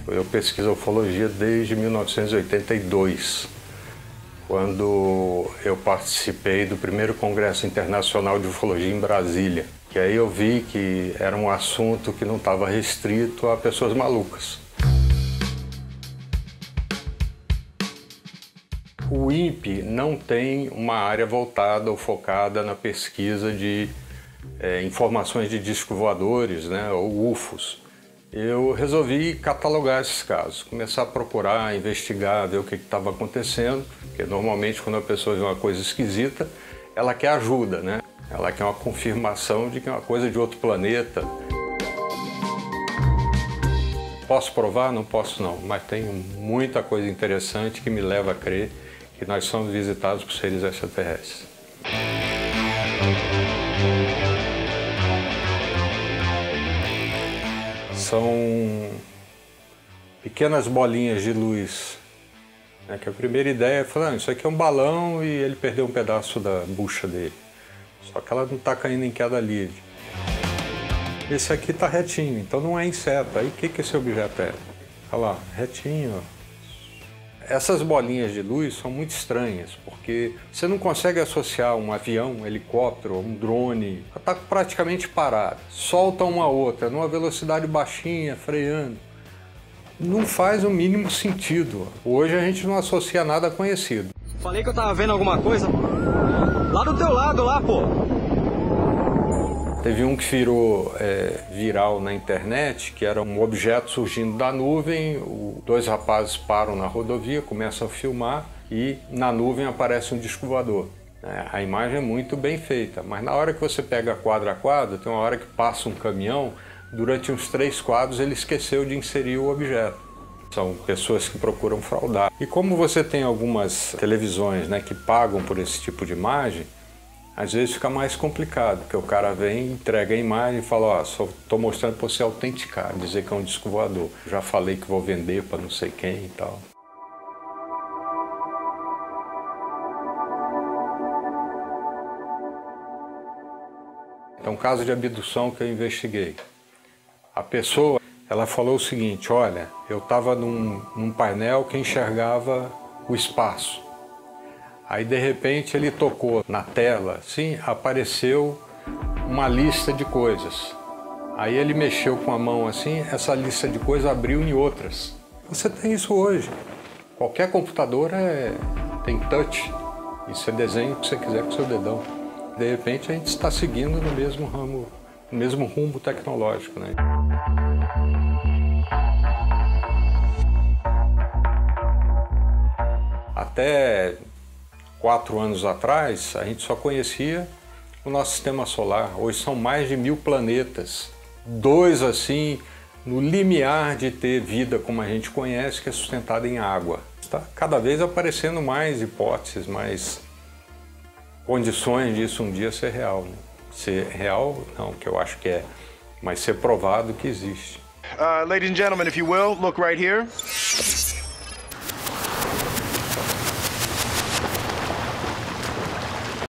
Eu pesquiso ufologia desde 1982, quando eu participei do primeiro Congresso Internacional de Ufologia em Brasília. Que aí eu vi que era um assunto que não estava restrito a pessoas malucas. O INPE não tem uma área voltada ou focada na pesquisa de informações de discos voadores, né, ou UFOs. Eu resolvi catalogar esses casos, começar a procurar, investigar, ver o que estava acontecendo, porque normalmente quando a pessoa vê uma coisa esquisita, ela quer ajuda, né? Ela quer uma confirmação de que é uma coisa de outro planeta. Posso provar? Não posso não, mas tem muita coisa interessante que me leva a crer que nós somos visitados por seres extraterrestres. São pequenas bolinhas de luz, né, que a primeira ideia é falar, isso aqui é um balão e ele perdeu um pedaço da bucha dele. Só que ela não está caindo em queda livre. Esse aqui está retinho, então não é inseto. Aí o que esse objeto é? Olha lá, retinho. Ó. Essas bolinhas de luz são muito estranhas, porque você não consegue associar um avião, um helicóptero, um drone, está praticamente parado. Solta uma outra, numa velocidade baixinha, freando. Não faz o mínimo sentido. Hoje a gente não associa nada conhecido. Falei que eu tava vendo alguma coisa lá do teu lado, lá, pô. Teve um que virou viral na internet, que era um objeto surgindo da nuvem, dois rapazes param na rodovia, começam a filmar e na nuvem aparece um disco voador. A imagem é muito bem feita, mas na hora que você pega quadro a quadro, tem uma hora que passa um caminhão, durante uns 3 quadros ele esqueceu de inserir o objeto. São pessoas que procuram fraudar. E como você tem algumas televisões, né, que pagam por esse tipo de imagem, às vezes fica mais complicado, porque o cara vem, entrega a imagem e fala, ó, só estou mostrando para você autenticar, dizer que é um disco voador. Já falei que vou vender para não sei quem e tal. É um caso de abdução que eu investiguei. A pessoa, ela falou o seguinte, olha, eu estava num painel que enxergava o espaço. Aí, de repente, ele tocou na tela, assim, apareceu uma lista de coisas. Aí ele mexeu com a mão assim, essa lista de coisas abriu em outras. Você tem isso hoje. Qualquer computador tem touch. E você desenha o que você quiser com o seu dedão. De repente, a gente está seguindo no mesmo ramo, no mesmo rumo tecnológico, né? Até 4 anos atrás, a gente só conhecia o nosso sistema solar. Hoje são mais de 1000 planetas. 2, assim, no limiar de ter vida como a gente conhece, que é sustentada em água. Está cada vez aparecendo mais hipóteses, mais condições disso um dia ser real. Né? Ser real, não, que eu acho que é, mas ser provado que existe. Ladies and gentlemen, if you will, look right here.